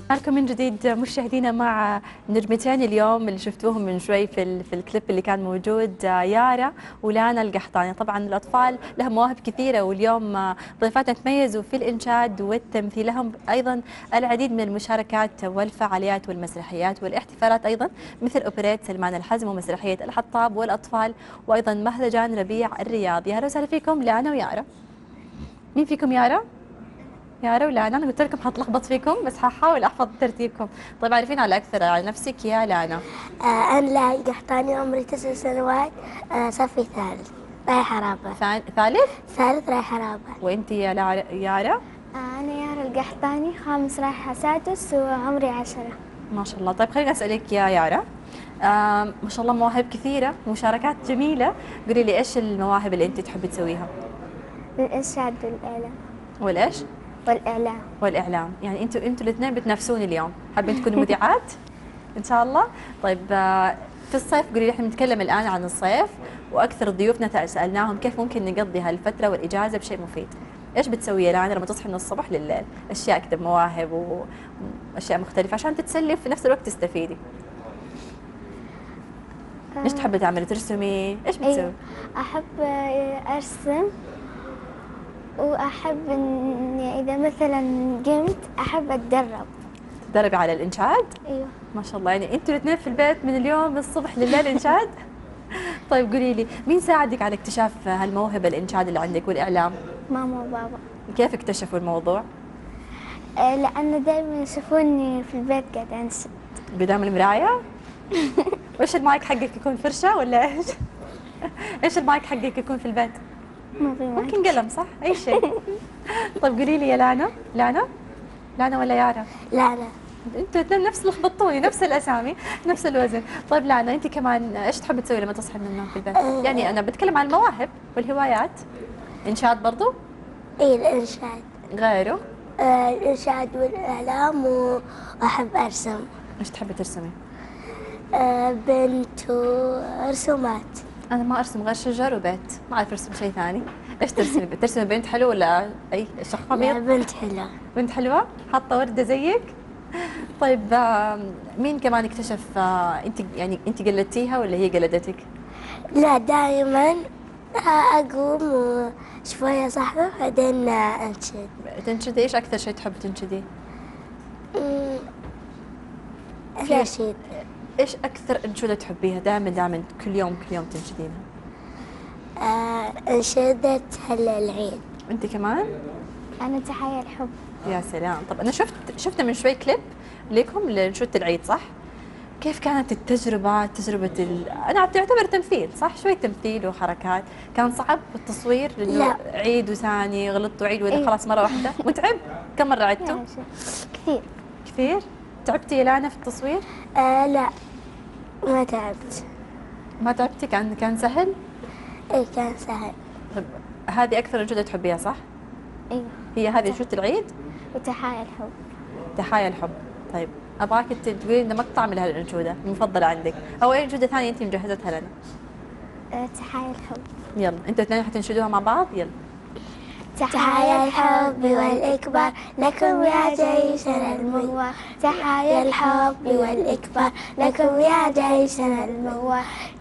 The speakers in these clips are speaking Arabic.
معكم من جديد مشاهدينا مع نجمتين اليوم اللي شفتوهم من شوي في الكليب اللي كان موجود، يارا ولانا القحطاني. طبعا الاطفال لهم مواهب كثيره، واليوم ضيفاتنا تميزوا في الانشاد والتمثيل. لهم ايضا العديد من المشاركات والفعاليات والمسرحيات والاحتفالات ايضا، مثل اوبريت سلمان الحزم ومسرحيه الحطاب والاطفال، وايضا مهرجان ربيع الرياض. يا اهلا وسهلا فيكم لانا ويارا. مين فيكم يارا؟ يارا ولانا. انا قلت لكم حتلخبط فيكم بس ححاول احفظ ترتيبكم. طيب عارفين على اكثر على نفسك يا لانا؟ أنا لا قحطاني عمري 9 سنوات. صفي ثالث رايحة رابعة. ثالث؟ ثالث رايحة رابعة. وانت يا يارا؟ أنا يارا القحطاني، خامس رايحة سادس وعمري 10. ما شاء الله. طيب خليني اسالك يا يارا، ما شاء الله مواهب كثيره ومشاركات جميله. قولي لي ايش المواهب اللي انت تحبي تسويها؟ الإرشاد والإعلام. والايش؟ والإعلام. والاعلام. يعني انتوا الاثنين بتنافسون اليوم، حابين تكونوا مذيعات ان شاء الله. طيب في الصيف، قولي لي، احنا بنتكلم الان عن الصيف، واكثر ضيوفنا سالناهم كيف ممكن نقضي هالفتره والاجازه بشيء مفيد. ايش بتسوي يا لانا لما تصحي من الصبح لليل؟ اشياء كذا، مواهب واشياء مختلفه عشان تتسلي وفي نفس الوقت تستفيدي. ايش تحبي تعملي؟ ترسمي؟ ايش بتسوي؟ أيوة. أحب أرسم، وأحب إني إذا مثلا قمت أحب أتدرب. تدربي على الانشاد؟ أيوة. ما شاء الله. يعني انتوا الاثنين في البيت من اليوم من الصبح لليل انشاد؟ طيب قولي لي، مين ساعدك على اكتشاف هالموهبه الانشاد اللي عندك والاعلام؟ ماما وبابا. كيف اكتشفوا الموضوع؟ لأن دائما يشوفوني في البيت قاعدة أنشد قدام المرايه؟ وايش المايك حقك يكون فرشه ولا ايش؟ ايش المايك حقك يكون في البيت؟ ما في مايك. ممكن قلم، صح؟ اي شيء. طيب قولي لي يا لانا ولا يارا؟ لا لا. انتوا الاثنين نفس لخبطوني، نفس الاسامي نفس الوزن. طيب لانا، انت كمان ايش تحبي تسوي لما تصحي من النوم في البيت؟ يعني انا بتكلم عن المواهب والهوايات. انشاد برضو؟ إيه الإرشاد. غيره؟ الإرشاد والإعلام، وأحب أرسم. ايش تحبي ترسمي؟ بنت ورسومات. انا ما ارسم غير شجر وبيت، ما اعرف ارسم شيء ثاني. ايش ترسمي؟ ترسمي بنت حلو ولا اي شخصيه؟ بنت حلوة. بنت حلوه حاطه ورده زيك؟ طيب مين كمان اكتشف انت قلدتيها ولا هي قلدتك؟ لا، دائما أقوم وشوية صحبة بعدين أنشد. تنشدي؟ ايش اكثر شيء تحبي تنشديه؟ النشيد. ايش اكثر انشوده تحبيها دائما كل يوم تنشدينها؟ أنشدة هلا العيد. انت كمان؟ أنا تحية الحب. يا سلام. طب انا شفت من شوي كليب لكم لنشوده العيد، صح؟ كيف كانت التجربة أنا تعتبر تمثيل، صح؟ شوي تمثيل وحركات. كان صعب التصوير لأنه لا. عيد وثاني غلطتوا عيد ولا إيه. خلاص مرة واحدة؟ متعب؟ كم مرة عدتوا؟ يعني كثير. كثير؟ تعبتي يا لانا في التصوير؟ لا، ما تعبت. ما تعبتي؟ كان سهل؟ إيه كان سهل. طيب هذه أكثر أنشودة تحبيها، صح؟ أيوة. هي هذه أنشودة العيد؟ وتحية الحب. تحايا الحب. طيب أبغاك تقولي لنا مقطع من هالأنشودة المفضلة عندك، أو أي أنشودة ثانية أنت مجهزتها لنا. تحية الحب. يلا أنتوا الاثنين حتنشدوها مع بعض، يلا. تحايا الحب والإكبار لكم يا جيشنا المغوار. تحايا الحب والإكبار لكم يا جيشنا المغوار.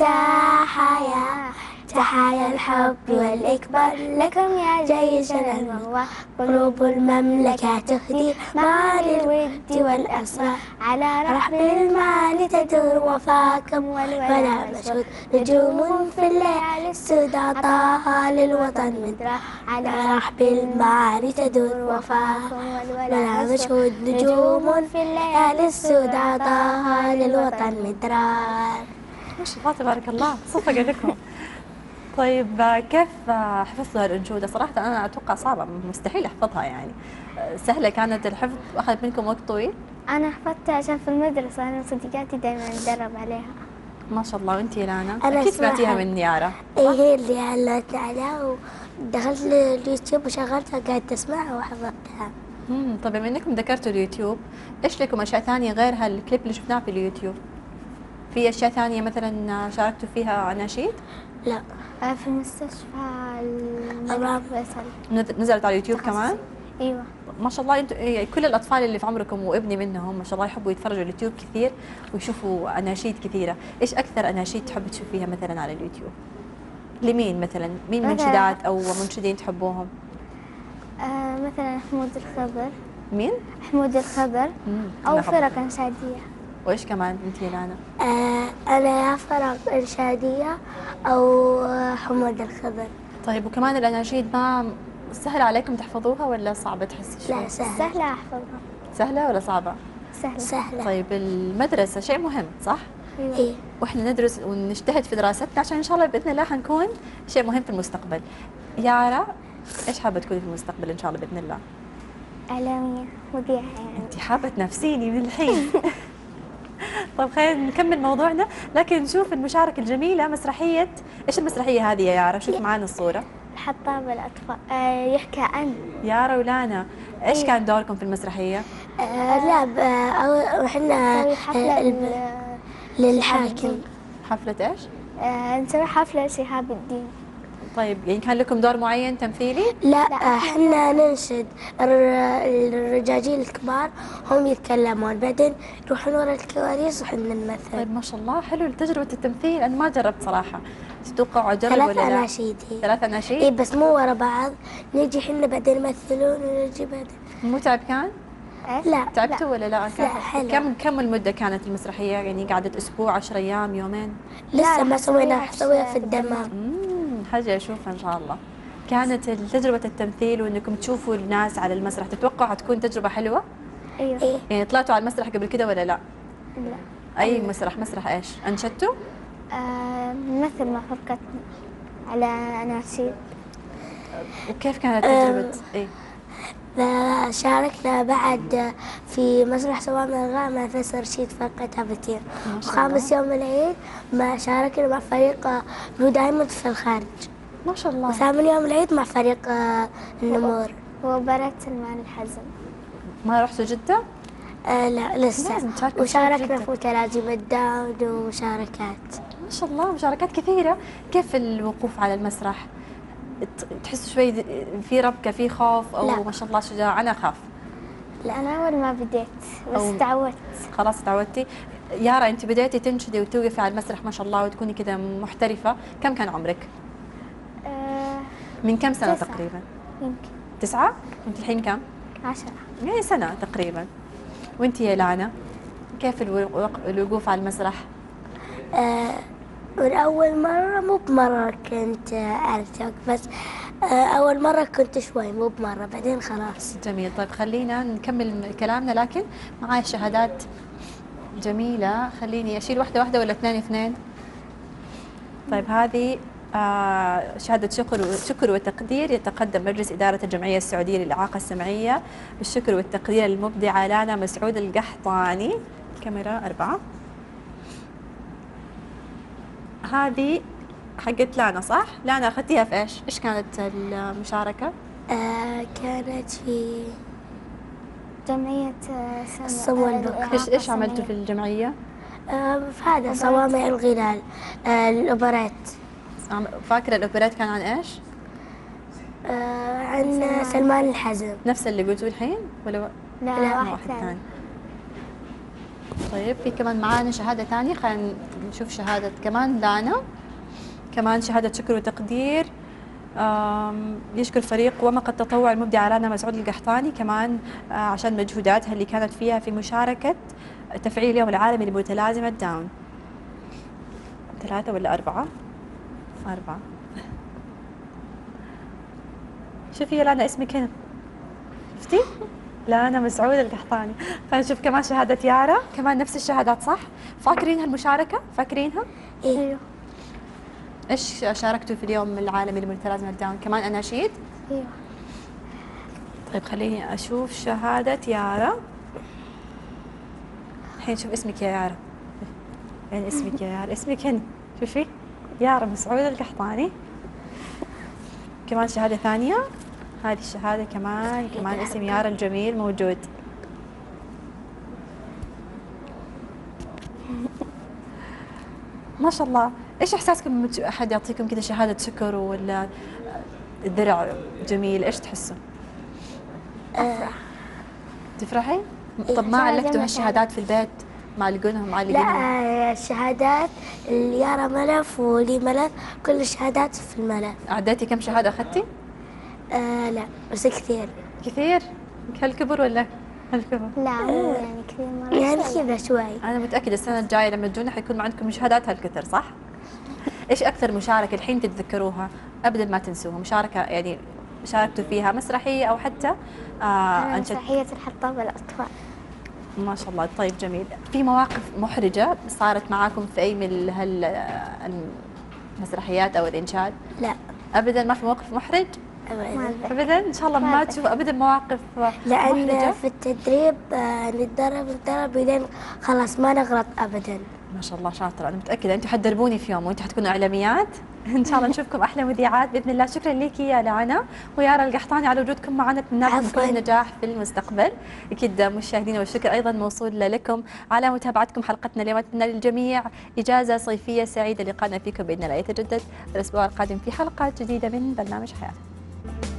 تحايا الحب والإكبار لكم يا جيشنا المغوار. قلوب المملكة تهدي معالي الود والأسرار. على رحب المال تدور وفاكم ولا مشهود. نجوم في الليالي السوداء طه للوطن مدرا. على رحب المال تدور وفاكم ولا مشهود. نجوم في الليالي السوداء طه للوطن مدرا. ما شاء الله تبارك الله، صفقة لكم. طيب كيف حفظتوا هالأنشودة؟ صراحة أنا أتوقع صعبة، مستحيل أحفظها يعني. سهلة كانت الحفظ؟ أخذت منكم وقت طويل؟ أنا حفظتها عشان في المدرسة أنا وصديقاتي دائما ندرب عليها. ما شاء الله. وأنت يا لانا؟ أنا أكيد سمعتيها اسمعها. من يارا. إيه هي اللي علقت عليها ودخلت اليوتيوب وشغلتها وقعدت أسمعها وحفظتها. طيب بما إنكم ذكرتوا اليوتيوب، إيش لكم أشياء ثانية غير هالكليب اللي شفناه في اليوتيوب؟ في أشياء ثانية مثلا شاركتوا فيها أناشيد؟ لا. في مستشفى الملك أبراهيم فيصل. نزلت على اليوتيوب كمان؟ ايوه. ما شاء الله انتم كل الاطفال اللي في عمركم وابني منهم ما شاء الله يحبوا يتفرجوا اليوتيوب كثير ويشوفوا اناشيد كثيره. ايش اكثر اناشيد تحب تشوفيها مثلا على اليوتيوب؟ لمين مثلا؟ مين مثلاً- منشدات او منشدين تحبوهم؟ مثلا حمود الخضر. مين؟ حمود الخضر أنا او أحب. فرق انشاديه. وايش كمان انت يا لانا؟ أنا يا فرق إرشادية أو حمود الخضر. طيب وكمان الاناشيد ما سهل عليكم تحفظوها ولا صعبة تحسي شوي؟ لا سهل. سهله احفظها. سهلة ولا صعبة؟ سهله. سهلة. طيب المدرسة شيء مهم صح؟ إيه. واحنا ندرس ونجتهد في دراستنا عشان ان شاء الله باذن الله حنكون شيء مهم في المستقبل. يارا ايش حابة تكوني في المستقبل ان شاء الله باذن الله؟ اعلاميه مذيعه يعني. انت حابة تنافسيني من الحين. طيب خلينا نكمل موضوعنا، لكن نشوف المشاركة الجميلة مسرحية. ايش المسرحية هذه يا يارا؟ شوف معانا الصورة. الحطاب الأطفال يحكى عن يارا ولانا ايش كان دوركم في المسرحية؟ لعب وإحنا نسوي حفلة للحاكم. حفلة ايش؟ نسوي حفلة لشهاب الدين. طيب يعني كان لكم دور معين تمثيلي؟ لا إحنا ننشد الرجاجيل الكبار هم يتكلمون، بعدين يروحون ورا الكواليس وإحنا نمثل. طيب ما شاء الله حلو تجربة التمثيل. أنا ما جربت صراحة، تتوقعوا أجرب ولا 3 لا؟ أناشيد هي. 3 أناشيد؟ إيه بس مو ورا بعض، نيجي حنا بعدين يمثلون ونجي بعدين. متعب كان؟ لا تعبتوا ولا لا؟ لا، حلو. كم المدة كانت المسرحية؟ يعني قعدت أسبوع، 10 أيام، يومين؟ لسه ما سويناها، حسويها حسويها في في الدمام. حاجة أشوفها إن شاء الله. كانت تجربة التمثيل وإنكم تشوفوا الناس على المسرح تتوقعوا تكون تجربة حلوة؟ أيوه. إيه. يعني طلعتوا على المسرح قبل كده ولا لا؟ لا. أي مسرح إيش؟ أنشدتوا؟ نمثل مع فرقتنا على أناشيد. وكيف كانت تجربة؟ إيه؟ شاركنا بعد في مسرح صوامع الغاء مع فيصل رشيد فرقة هابتين. ما شاء وخامس يوم العيد ما شاركنا مع فريق بلو دايموند في الخارج. ما شاء الله. وثامن يوم العيد مع فريق النمور. ومباراة سلمان الحزم. ما رحتوا جدة؟ لا لسه. لازم تشاركوا وشاركنا جداً. في متلازمة داون ومشاركات. ما شاء الله مشاركات كثيرة. كيف الوقوف على المسرح؟ تحسوا شوي في ربكة، في خوف أو لا. ما شاء الله شجاع؟ أنا أخاف. أنا أول ما بديت بس أول- تعودت. خلاص تعودتي. يارا أنت بديتي تنشدي وتوقفي على المسرح ما شاء الله وتكوني كذا محترفة، كم كان عمرك؟ من كم سنة 9 تقريبا؟ يمكن 9؟ وأنت الحين كم؟ 10. يعني سنة تقريبا. وأنت يا لانا كيف الوقوف على المسرح؟ من أول مرة مو بمرة كنت أعرف بس أول مرة كنت شوي مو بمرة، بعدين خلاص. جميل. طيب خلينا نكمل كلامنا، لكن معاي شهادات جميلة. خليني أشيل واحدة واحدة ولا اثنين اثنين؟ طيب هذه شهادة شكر وتقدير يتقدم مجلس إدارة الجمعية السعودية للإعاقة السمعية بالشكر والتقدير المبدعة لانا مسعود القحطاني. كاميرا 4. هذه حقت لانا صح؟ لانا أخذتيها في إيش؟ إيش كانت المشاركة؟ كانت في جمعية الصوم والبكاء. إيش عملتوا في الجمعية؟ في هذا صوامع الغلال الأوبريت. فاكرة الأوبريت كان عن إيش؟ عن سلمان الحزم. نفس اللي قلتوه الحين ولا لا واحد ثاني. طيب في كمان معانا شهادة ثانية، خلينا نشوف شهادة كمان لانا. كمان شهادة شكر وتقدير يشكر فريق ومقة التطوع المبدعة لانا مسعود القحطاني كمان عشان مجهوداتها اللي كانت فيها في مشاركة تفعيل اليوم العالمي لمتلازمة داون. 3 ولا 4؟ 4. شوفي يا لانا اسمك هنا، شفتي؟ لانا مسعود القحطاني. خلينا نشوف كمان شهادة يارا، كمان نفس الشهادات صح؟ فاكرين هالمشاركة؟ فاكرينها؟ إيه. ايش شاركتوا في اليوم العالمي لمتلازمة داون؟ كمان أناشيد؟ ايوه. طيب خليني أشوف شهادة يارا. الحين شوف اسمك يا يارا. وين اسمك يا يارا؟ اسمك هنا، شوفي يارا مسعود القحطاني. كمان شهادة ثانية، هذه الشهادة كمان اسم يارا الجميل موجود. ما شاء الله. ايش احساسكم لما احد يعطيكم كذا شهادة شكر ولا الدرع جميل؟ ايش تحسوا؟ تفرحي؟ إيه. طب ما علقتوا جميل. هالشهادات في البيت؟ معلقونهم لا الشهادات اليارا ملف ولي ملف، كل الشهادات في الملف. عديتي كم شهادة أخذتي؟ لا بس كثير. كثير؟ هالكبر ولا هالكبر؟ لا مو يعني كثير مرة يعني شوي. كذا شوي. أنا متأكدة السنة الجاية لما تجونا حيكون عندكم شهادات هالكثر صح؟ إيش أكثر مشاركة الحين تتذكروها أبدا ما تنسوها؟ مشاركة يعني شاركتوا فيها مسرحية أو حتى أنا أنشدة؟ مسرحية الحطاب الأطفال. ما شاء الله. طيب جميل. في مواقف محرجة صارت معاكم في أي من المسرحيات أو الإنشاد؟ لا أبدا ما في موقف محرج؟ أبدا. أبدا إن شاء الله ما تشوف أبدا مواقف لأن محرجة؟ في التدريب نتدرب لين خلاص ما نغلط أبدا. ما شاء الله شاطرة. أنا متأكدة أنتم حتدربوني في يوم وأنتم حتكونوا إعلاميات إن شاء الله نشوفكم أحلى مذيعات بإذن الله. شكرا لك يا لعنا ويارا القحطاني على وجودكم معنا، أتمنى لكم عفواً. كل نجاح في المستقبل أكيد مشاهدينا، والشكر أيضا موصول لكم على متابعتكم حلقتنا اليوم. أتمنى للجميع إجازة صيفية سعيدة. لقاءنا فيكم بإذن الله يتجدد الأسبوع القادم في حلقات جديدة من برنامج حياة.